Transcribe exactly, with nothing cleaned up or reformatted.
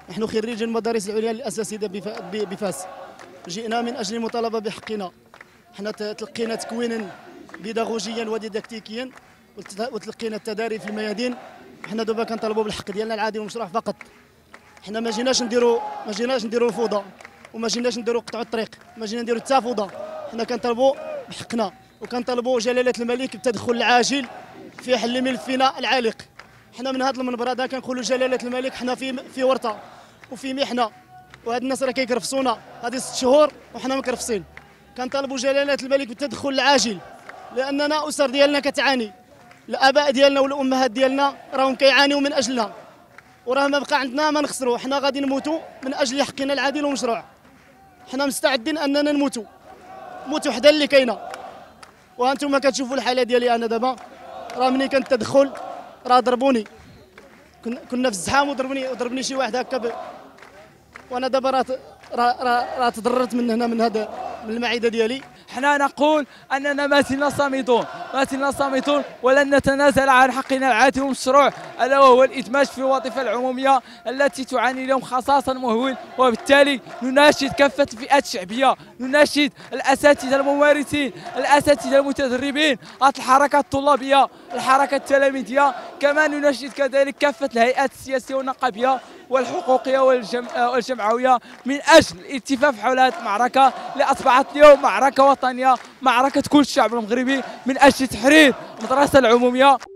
نحن خريجي المدارس العليا الأساسية بفاس، جئنا من أجل المطالبة بحقنا. حنا تلقينا تكوينا بيداغوجيا وديداكتيكيا وتلقينا التداري في الميادين. حنا دابا كنطالبوا بالحق ديالنا العادي والمشروع فقط. حنا ما جيناش نديروا ما جيناش نديروا الفوضى وما جيناش نديروا قطع الطريق، ما جينا نديروا حتى فوضى. حنا كنطالبوا بحقنا وكنطالبوا جلالة الملك بالتدخل العاجل في حل ملفنا العالق. حنا من هذا المنبر هذا كنقولوا جلالة الملك حنا في في ورطه وفي محنه، وهاد الناس راه كيكرفصونا هذه ست شهور وحنا مكرفصين. كنطالبوا جلالة الملك بالتدخل العاجل لاننا اسر ديالنا كتعاني، الاباء ديالنا والامهات ديالنا راهم كيعانيوا من اجلنا، وراه ما بقى عندنا ما نخسروا. حنا غادي نموتوا من اجل حقنا العادل ومشروع. حنا مستعدين اننا نموتوا موت وحده اللي كاينه. وانتم كتشوفوا الحاله ديالي انا دابا، راه ملي كان التدخل راه ضربوني، كنا في الزحام وضربني وضربني شي واحد هكا ب... وانا دابا راه راه راه تضررت من هنا من هذا من المعده ديالي. حنا نقول اننا ما زلنا صامتون ما زلنا صامتون ولن نتنازل عن حقنا العادل والمشروع، الا وهو الادماج في الوظيفه العموميه التي تعاني اليوم خصاصا مهول. وبالتالي نناشد كافه الفئات الشعبيه، نناشد الاساتذه الممارسين، الاساتذه المتدربين، الحركات الطلابيه، الحركات التلاميذيه، كما نناشد كذلك كافه الهيئات السياسيه والنقابيه والحقوقيه والجمعويه من اجل الالتفاف حول هذه المعركه اللي اصبحت اليوم معركه وطنيه، معركه كل الشعب المغربي من اجل تحرير المدرسه العموميه.